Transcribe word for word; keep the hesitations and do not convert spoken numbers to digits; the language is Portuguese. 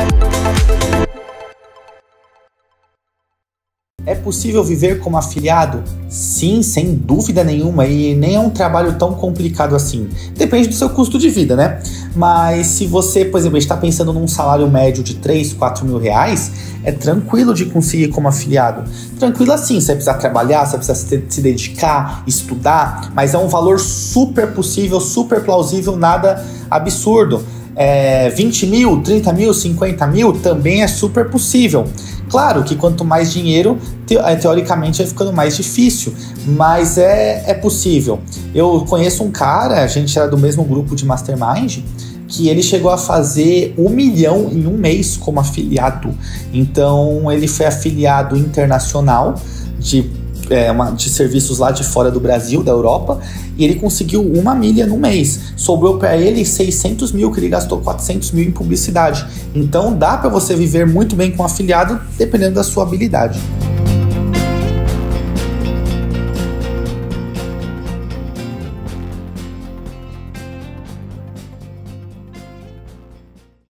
É possível viver como afiliado? Sim, sem dúvida nenhuma, e nem é um trabalho tão complicado assim. Depende do seu custo de vida, né? Mas se você, por exemplo, está pensando num salário médio de três, quatro mil reais, é tranquilo de conseguir como afiliado. Tranquilo assim, você vai precisar trabalhar, você vai precisar se dedicar, estudar, mas é um valor super possível, super plausível, nada absurdo. É, vinte mil, trinta mil, cinquenta mil também é super possível. Claro que quanto mais dinheiro, te, teoricamente vai ficando mais difícil, mas é, é possível. Eu conheço um cara, a gente era do mesmo grupo de Mastermind, que ele chegou a fazer um milhão em um mês como afiliado. Então ele foi afiliado internacional de É, uma, de serviços lá de fora do Brasil, da Europa, e ele conseguiu uma milha no mês. Sobrou para ele seiscentos mil, que ele gastou quatrocentos mil em publicidade. Então dá para você viver muito bem com afiliado, dependendo da sua habilidade.